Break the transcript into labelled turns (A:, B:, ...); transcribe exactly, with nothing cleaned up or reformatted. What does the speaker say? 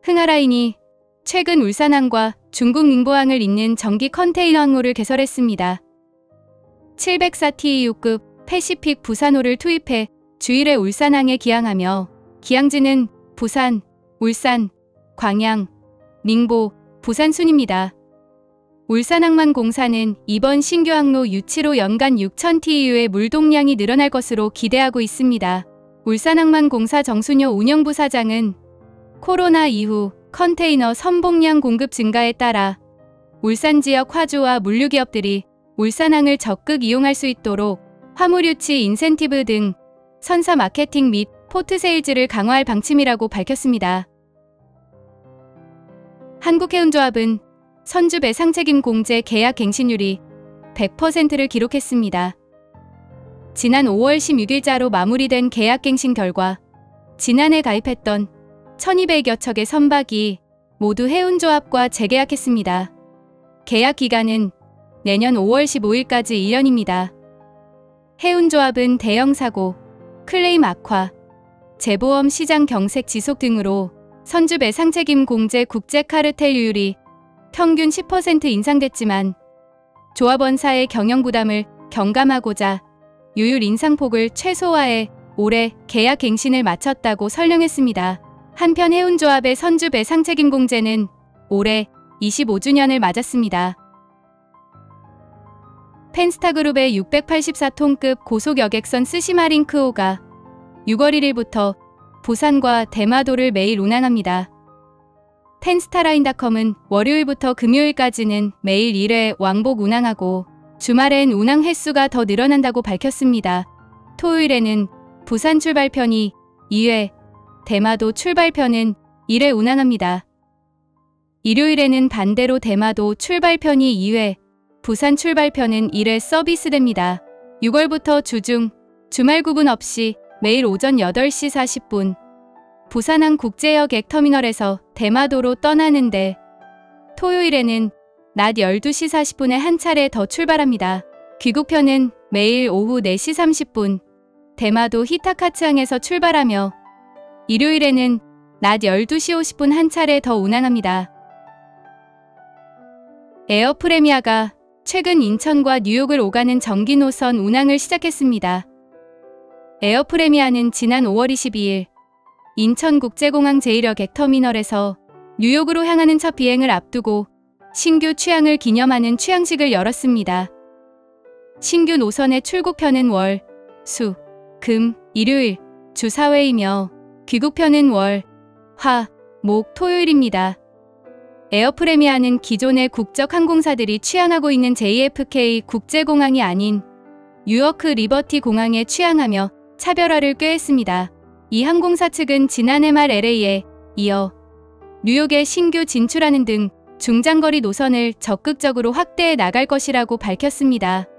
A: 흥하라인이 최근 울산항과 중국 닝보항을 잇는 전기 컨테이너 항로를 개설했습니다. 칠백사 티이유급 패시픽 부산호를 투입해 주일에 울산항에 기항하며 기항지는 부산, 울산, 광양, 닝보, 부산 순입니다. 울산항만공사는 이번 신규 항로 유치로 연간 육천 티이유의 물동량이 늘어날 것으로 기대하고 있습니다. 울산항만공사 정순효 운영부사장은 코로나 이후 컨테이너 선봉량 공급 증가에 따라 울산 지역 화주와 물류기업들이 울산항을 적극 이용할 수 있도록 화물 유치 인센티브 등 선사 마케팅 및 포트 세일즈를 강화할 방침이라고 밝혔습니다. 한국해운조합은 선주 배상책임 공제 계약 갱신율이 백 퍼센트를 기록했습니다. 지난 오월 십육일자로 마무리된 계약 갱신 결과 지난해 가입했던 천이백여 척의 선박이 모두 해운조합과 재계약했습니다. 계약 기간은 내년 오월 십오일까지 일 년입니다. 해운조합은 대형 사고, 클레임 악화, 재보험 시장 경색 지속 등으로 선주 배상 책임 공제 국제 카르텔률이 평균 십 퍼센트 인상됐지만 조합원사의 경영 부담을 경감하고자 유율 인상폭을 최소화해 올해 계약 갱신을 마쳤다고 설명했습니다. 한편 해운조합의 선주 배상 책임 공제는 올해 이십오 주년을 맞았습니다. 펜스타그룹의 육백팔십사 톤급 고속 여객선 스시마링크호가 유월 일일부터 부산과 대마도를 매일 운항합니다. 펜스타라인닷컴은 월요일부터 금요일까지는 매일 일 회 왕복 운항하고 주말엔 운항 횟수가 더 늘어난다고 밝혔습니다. 토요일에는 부산 출발편이 이 회, 대마도 출발편은 일 회 운항합니다. 일요일에는 반대로 대마도 출발편이 이 회, 부산 출발편은 일 회 서비스됩니다. 유월부터 주중, 주말 구분 없이 매일 오전 여덟 시 사십 분 부산항 국제여객터미널에서 대마도로 떠나는데 토요일에는 낮 열두 시 사십 분에 한 차례 더 출발합니다. 귀국편은 매일 오후 네 시 삼십 분 대마도 히타카츠항에서 출발하며 일요일에는 낮 열두 시 오십 분 한 차례 더 운항합니다. 에어프레미아가 최근 인천과 뉴욕을 오가는 정기 노선 운항을 시작했습니다. 에어프레미아는 지난 오월 이십이일 인천국제공항 제일여객터미널에서 뉴욕으로 향하는 첫 비행을 앞두고 신규 취항을 기념하는 취항식을 열었습니다. 신규 노선의 출국편은 월, 수, 금, 일요일, 주 사 회이며 귀국편은 월, 화, 목, 토요일입니다. 에어프레미아는 기존의 국적 항공사들이 취항하고 있는 제이에프케이 국제공항이 아닌 뉴워크 리버티 공항에 취항하며 차별화를 꾀했습니다. 이 항공사 측은 지난해 말 엘에이에 이어 뉴욕에 신규 진출하는 등 중장거리 노선을 적극적으로 확대해 나갈 것이라고 밝혔습니다.